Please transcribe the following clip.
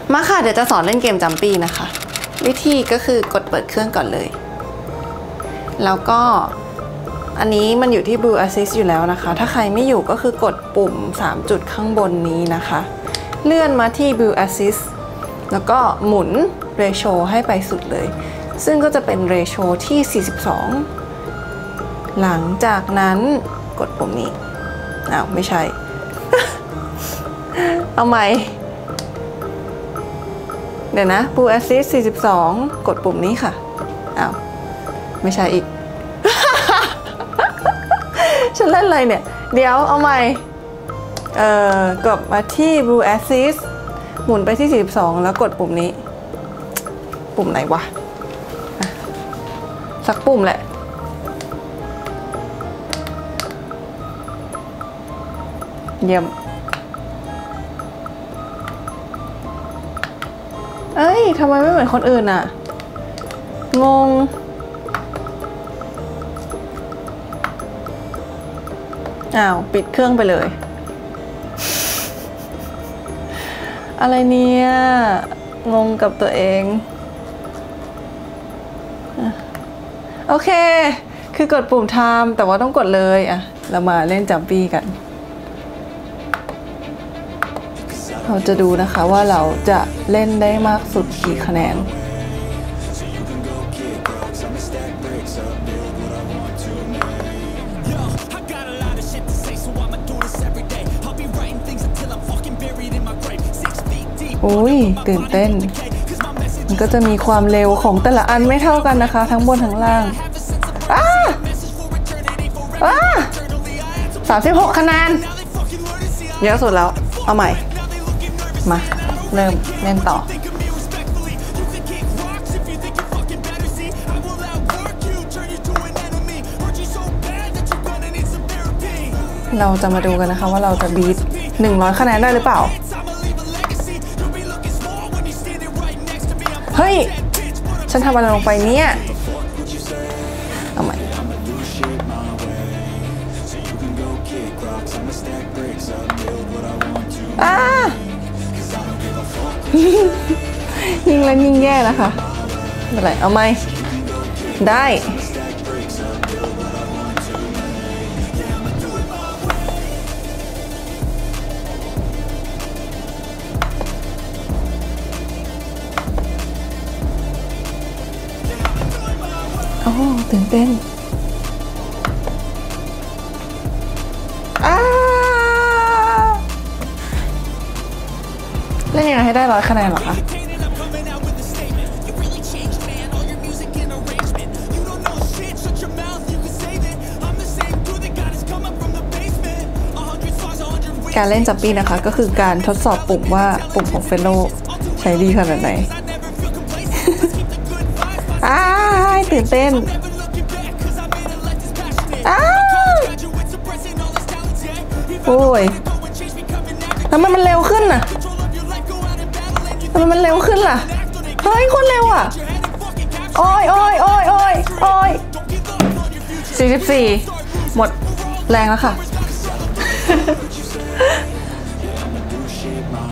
มาค่ะเดี๋ยวจะสอนเล่นเกมจัมปี้นะคะวิธีก็คือกดเปิดเครื่องก่อนเลยแล้วก็อันนี้มันอยู่ที่ Blue Assist อยู่แล้วนะคะถ้าใครไม่อยู่ก็คือกดปุ่ม3จุดข้างบนนี้นะคะเลื่อนมาที่ Blue Assist แล้วก็หมุน Ratio ให้ไปสุดเลยซึ่งก็จะเป็น Ratio ที่42หลังจากนั้นกดปุ่มนี้ไม่ใช่ เอาใหม่เดี๋ยวนะ Blue Assist 42กดปุ่มนี้ค่ะไม่ใช่อีก ฉันเล่นอะไรเนี่ยเดี๋ยวเอาใหม่กดมาที่ Blue Assist หมุนไปที่42แล้วกดปุ่มนี้ปุ่มไหนวะสักปุ่มแหละเยี่ยมเอ้ยทำไมไม่เหมือนคนอื่นอ่ะงงปิดเครื่องไปเลยอะไรเนี่ยงงกับตัวเองโอเคคือกดปุ่ม Time แต่ว่าต้องกดเลยเรามาเล่นจัมปี้กันเราจะดูนะคะว่าเราจะเล่นได้มากสุดกี่คะแนนอุ้ยตื่นเต้นมันก็จะมีความเร็วของแต่ละอันไม่เท่ากันนะคะทั้งบนทั้งล่าง36คะแนนเยอะสุดแล้วเอาใหม่มาเริ่มเล่นต่อเราจะมาดูกันนะคะว่าเราจะบีท100คะแนนได้หรือเปล่าเฮ้ยฉันทำอะไรลงไปเนี่ยเอาใหม่ยิ่งเล่นยิ่งแย่นะคะไม่เป็นไรเอาไหมได้โอ้ตื่นเต้นเล่นยังไงให้ได้100คะแนนเหรอคะการเล่นจัมปี้นะคะก็คือการทดสอบปุ่มว่าปุ่มของเฟลโลใช้ดีขนาดไหน ตื่นเต้นโอ้ยทำไมมันเร็วขึ้นน่ะทำไมมันเร็วขึ้นล่ะเฮ้ยคนเร็วอ่ะโอ้ย44หมดแรงแล้วค่ะ